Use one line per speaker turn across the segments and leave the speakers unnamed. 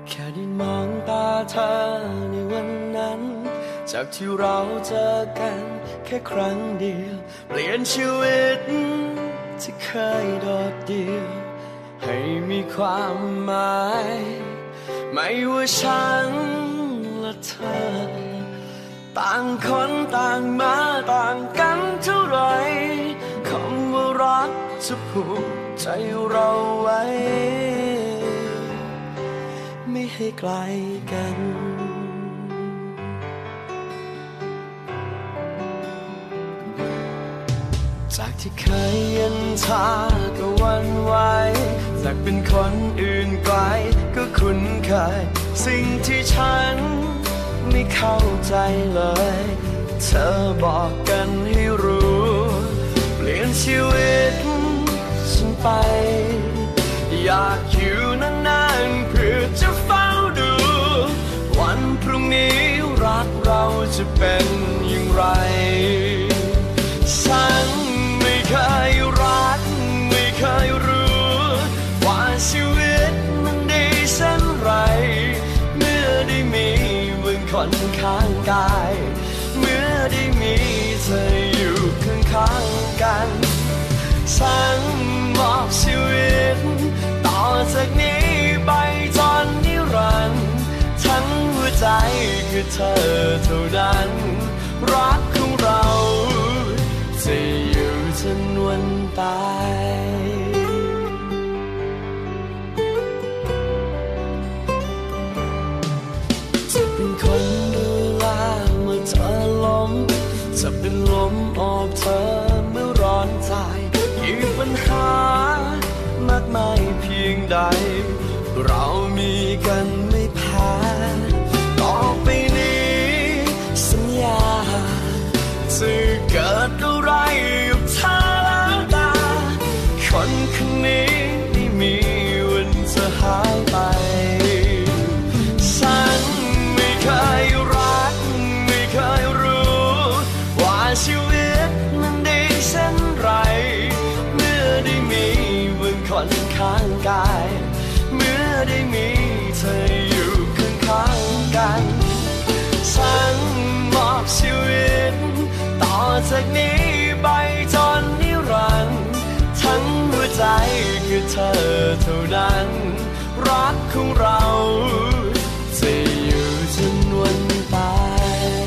แค่ได้มองตาเธอในวันนั้นจากที่เราเจอกันแค่ครั้งเดียวเปลี่ยนชีวิตที่เคยโดดเดี่ยวให้มีความหมายไม่ว่าฉันและเธอต่างคนต่างมาต่างกันเท่าไรคำว่ารักจะผูกใจเราไว้ไม่ให้ไกลกันจากที่เคยเย็นชาก็หวั่นไหวจากเป็นคนอื่นไกลก็คุ้นเคยสิ่งที่ฉันไม่เข้าใจเลยเธอบอกกันให้รู้เปลี่ยนชีวิตฉันไปอยากอยู่นานๆเพื่อจะเฝ้าดูวันพรุ่งนี้รักเราจะเป็นอย่างไรฉันไม่เคยรักไม่เคยรู้ว่าชีวิตมันดีเช่นไรเมื่อได้มีมึงคนข้างกายเมื่อได้มีเธออยู่ข้างๆกันฉันมอบชีวิตต่อจากนี้ไปจนนิรันดร์ทั้งหัวใจคือเธอเท่านั้นรักของเราจะอยู่จนวันตายจะเป็นคนดูแลเมื่อเธอล้มจะเป็นลมโอบเธอเมื่อร้อนใจมีปัญหามากมายเพียงใดเรามีกันไม่แพ้ต่อไปนี้สัญญาจะเกิดอะไรกับเธอแล้วตาคนคนนี้ไม่มีวันจะหายไปฉันไม่เคยรักไม่เคยรู้ว่าชีวิตมันดีเช่นไรเมื่อได้มีมึงคนข้างกายเมื่อได้มีเธออยู่ข้างๆกันฉันมอบชีวิตต่อจากนี้ไปจนนิรันดร์ทั้งหัวใจคือเธอเท่านั้นรักของเราจะอยู่จนวันตาย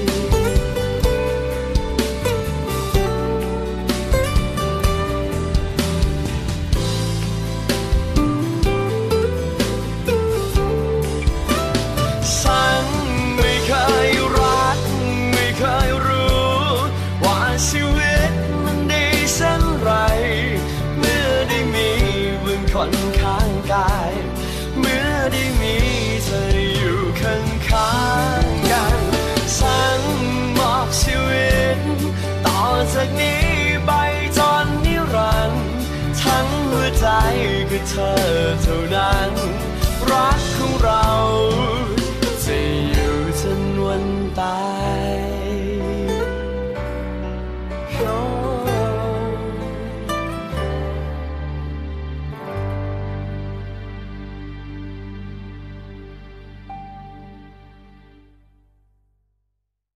ฉันไม่เคยรักไม่เคยรู้ว่าชีวิตมันดีเช่นไรเมื่อได้มีมึงคนข้างกายเมื่อได้มีเธออยู่ข้างๆกันฉันมอบชีวิตต่อจากนี้ไปจนนิรันดร์ทั้งหัวใจคือเธอเท่านั้น